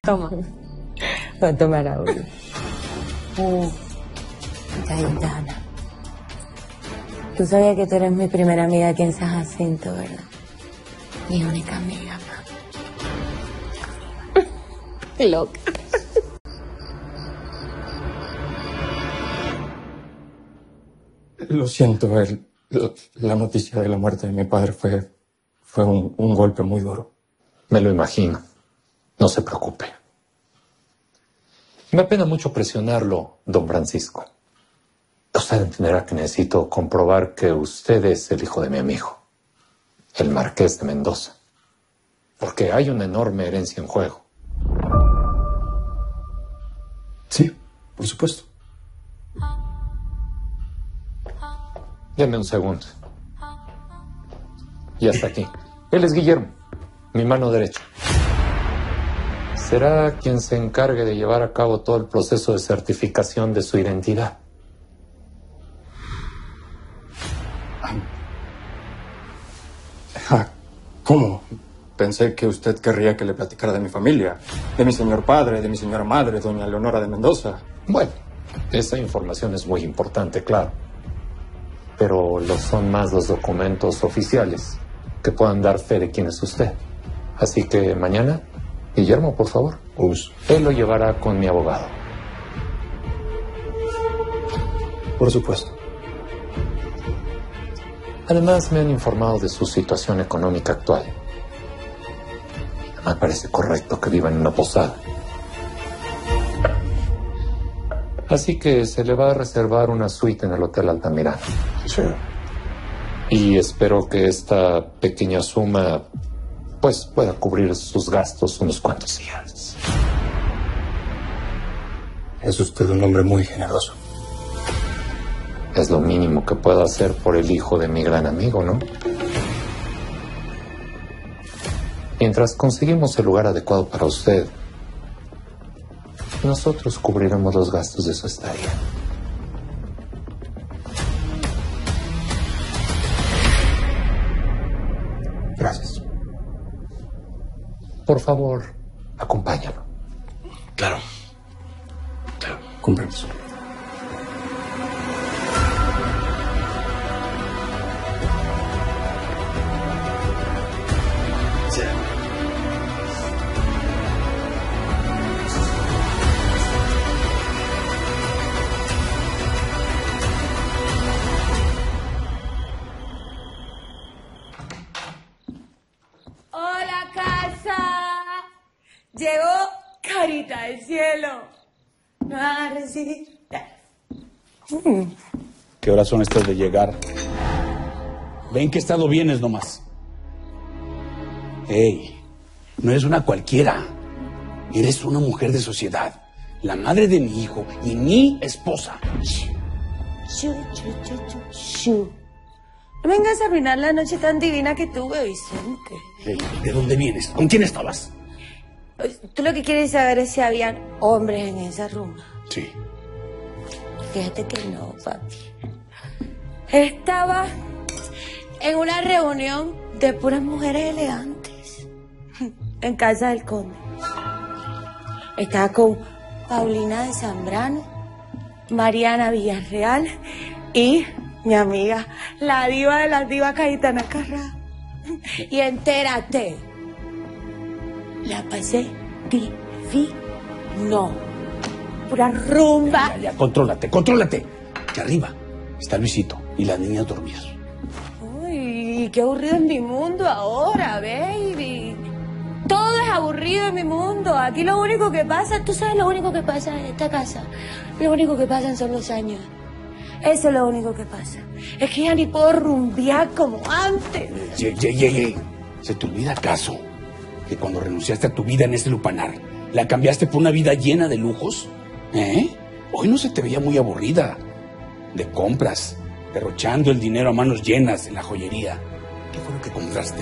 Toma. No, toma, Raúl. Cayetana. Tú sabías que tú eres mi primera amiga aquí en San Jacinto, ¿verdad? Mi única amiga, mamá. Loca. Lo siento, la noticia de la muerte de mi padre fue un golpe muy duro. Me lo imagino. No se preocupe. Me apena mucho presionarlo, don Francisco. Usted entenderá que necesito comprobar que usted es el hijo de mi amigo, el Marqués de Mendoza. Porque hay una enorme herencia en juego. Sí, por supuesto. Deme un segundo. Y hasta aquí. Él es Guillermo, mi mano derecha. Será quien se encargue de llevar a cabo todo el proceso de certificación de su identidad. ¿Cómo? Pensé que usted querría que le platicara de mi familia, de mi señor padre, de mi señora madre, doña Leonora de Mendoza. Bueno, esa información es muy importante, claro. Pero lo son más los documentos oficiales que puedan dar fe de quién es usted. Así que mañana, Guillermo, por favor. Él lo llevará con mi abogado. Por supuesto. Además, me han informado de su situación económica actual. Me parece correcto que viva en una posada. Así que se le va a reservar una suite en el Hotel Altamirano. Sí. Y espero que esta pequeña suma, pues, pueda cubrir sus gastos unos cuantos días. Es usted un hombre muy generoso. Es lo mínimo que puedo hacer por el hijo de mi gran amigo, ¿no? Mientras conseguimos el lugar adecuado para usted, nosotros cubriremos los gastos de su estadía. Gracias. Por favor, acompáñalo. Claro. Con permiso. ¡Hola, casa! Llegó Carita del Cielo. ¿Me van a recibir? ¿Qué horas son estas de llegar? Ven qué estado vienes nomás. Ey, no eres una cualquiera. Eres una mujer de sociedad. La madre de mi hijo y mi esposa. No vengas a arruinar la noche tan divina que tuve, Vicente. Ey, ¿de dónde vienes? ¿Con quién estabas? Tú lo que quieres saber es si habían hombres en esa rumba. Sí. Fíjate que no, papi. Estaba en una reunión de puras mujeres elegantes en casa del conde. Estaba con Paulina de Zambrano, Mariana Villarreal y mi amiga, la diva de las divas, Cayetana Carrá. Y entérate, la pasé divino. Pura rumba. Ya, contrólate. Que arriba está Luisito y las niñas dormidas. Uy, qué aburrido es mi mundo ahora, baby. Todo es aburrido en mi mundo. Aquí lo único que pasa, tú sabes lo único que pasa en esta casa. Lo único que pasan son los años. Eso es lo único que pasa. Es que ya ni puedo rumbear como antes. ¿Se te olvida acaso que cuando renunciaste a tu vida en este lupanar, la cambiaste por una vida llena de lujos? Hoy no se te veía muy aburrida. De compras, derrochando el dinero a manos llenas en la joyería. ¿Qué fue lo que compraste?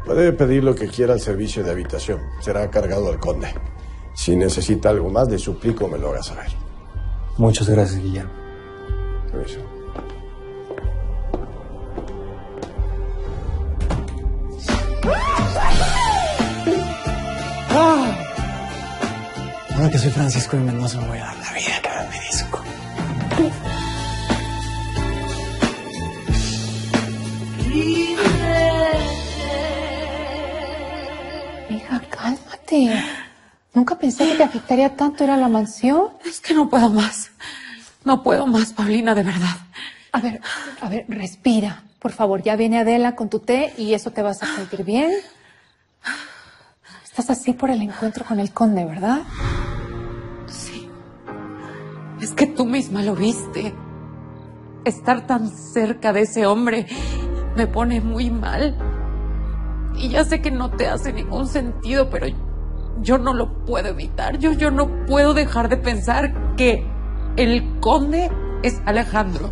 Puede pedir lo que quiera al servicio de habitación. Será cargado al conde. Si necesita algo más, le suplico me lo haga saber. Muchas gracias, Guillermo. Permiso. Ahora que soy Francisco de Mendoza, me voy a dar la vida que me merezco. Hija, cálmate. Nunca pensé que te afectaría tanto ir a la mansión. Es que no puedo más. No puedo más, Paulina, de verdad. A ver, respira. Por favor, ya viene Adela con tu té y eso te vas a sentir bien. Estás así por el encuentro con el conde, ¿verdad? Sí. Es que tú misma lo viste. Estar tan cerca de ese hombre me pone muy mal. Y ya sé que no te hace ningún sentido, pero yo no lo puedo evitar. Yo no puedo dejar de pensar que el conde es Alejandro.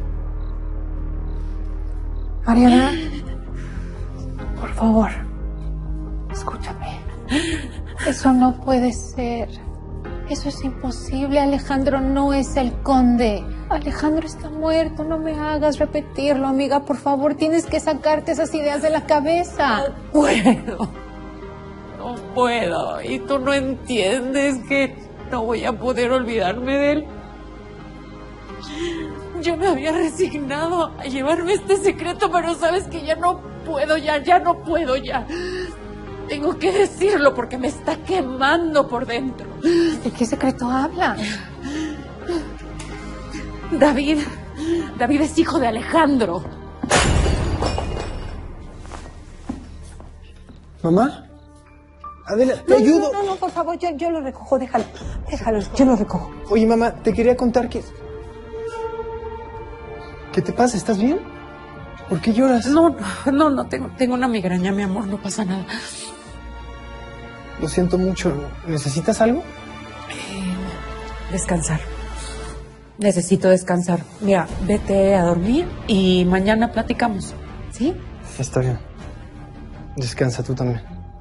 Mariana, por favor, escúchame. Eso no puede ser. Eso es imposible. Alejandro no es el conde. Alejandro está muerto. No me hagas repetirlo, amiga. Por favor, tienes que sacarte esas ideas de la cabeza. No puedo. Y tú no entiendes que no voy a poder olvidarme de él. Yo me había resignado a llevarme este secreto, pero sabes que ya no puedo, ya no puedo. Tengo que decirlo porque me está quemando por dentro. ¿De qué secreto habla? David es hijo de Alejandro. ¿Mamá? Adela, te ayudo. No, por favor, yo lo recojo, déjalo, yo lo recojo. Oye, mamá, te quería contar que... ¿Qué te pasa? ¿Estás bien? ¿Por qué lloras? No, tengo una migraña, mi amor, no pasa nada. Lo siento mucho. ¿Necesitas algo? Descansar. Necesito descansar. Mira, vete a dormir y mañana platicamos, ¿sí? Está bien. Descansa tú también.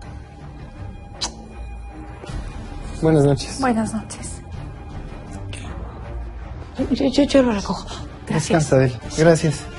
Buenas noches. Buenas noches. Yo lo recojo. Gracias. Descansa, Adela. Gracias.